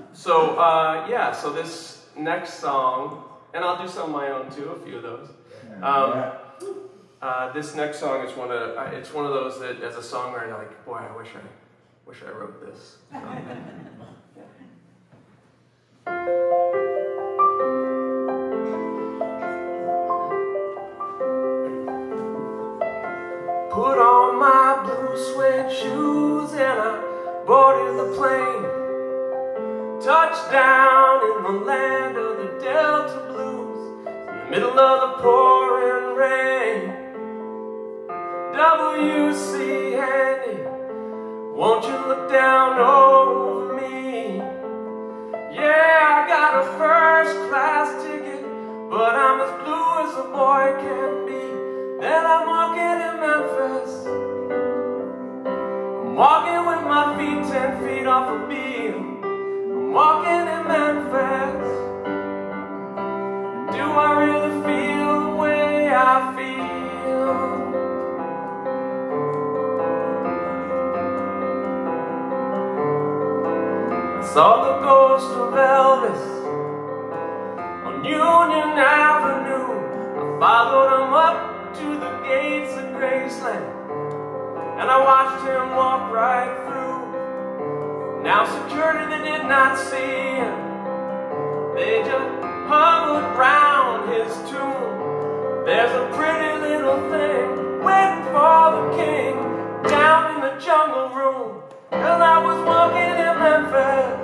So this next song, and I'll do some of my own too, a few of those. This next song is one of those that, as a songwriter, like, boy, I wish I wrote this. Put on my blue suede shoes and I boarded the plane. Touchdown in the land of the Delta Blues, in the middle of the pouring rain. W.C. Handy, won't you look down over me? Yeah, I got a first-class ticket, but I'm as blue as a boy can be. Then I'm walking in Memphis. I'm walking with my feet 10 feet off a beam. I'm walking in Memphis. Do I really feel the way I feel? I saw the ghost of Elvis on Union Avenue. I followed him up to the gates of Graceland, and I watched him walk right through. Now security, they did not see him. They just hovered round his tomb. There's a pretty little thing waiting for the king down in the jungle room. 'Cause I was walking in Memphis,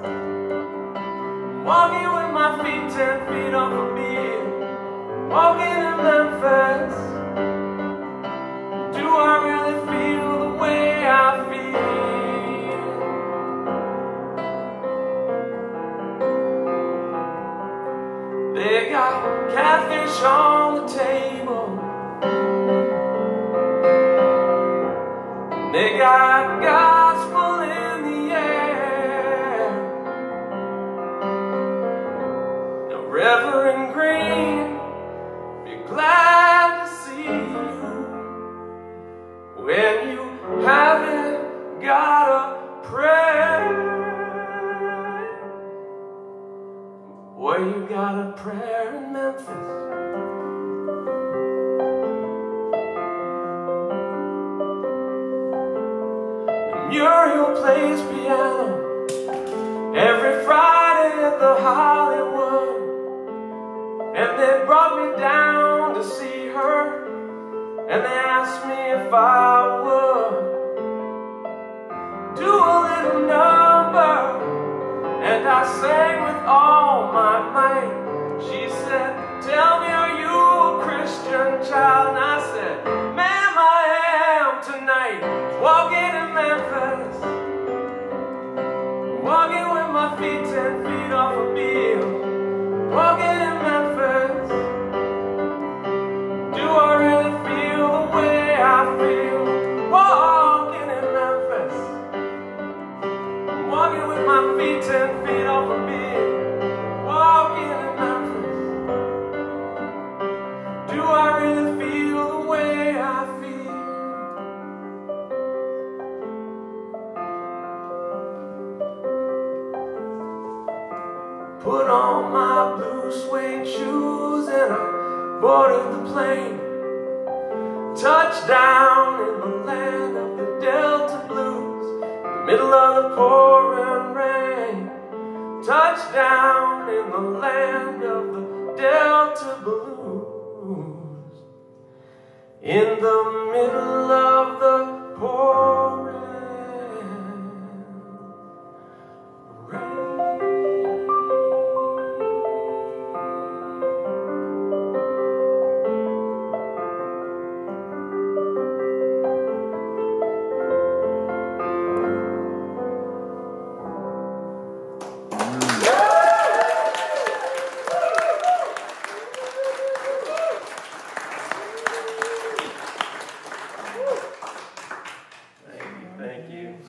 walking with my feet 10 feet off a beam. Walking in Memphis. Do I really feel the way I feel? They got catfish on the table. They got gospel in the air. Now Reverend Green, glad to see you when you haven't got a prayer. Boy, you got a prayer in Memphis. And Muriel plays piano every Friday at the Hollywood. And they brought me down to see her, and they asked me if I would do a little number, and I sang with all my might. She said, tell me, are you a Christian child? And I said, ma'am, I am tonight. Walking in Memphis, walking with my feet 10 feet off a beam. Walking in Memphis. Do I really feel the way I feel? Walking in Memphis. I'm walking with my feet 10 feet off a beam. Walking in Memphis. Do I really feel the way I feel? Put on my blue suede shoes and I boarded the plane. Touchdown in the land of the Delta Blues, in the middle of the pouring rain. Touchdown in the land of the Delta Blues, in the middle of the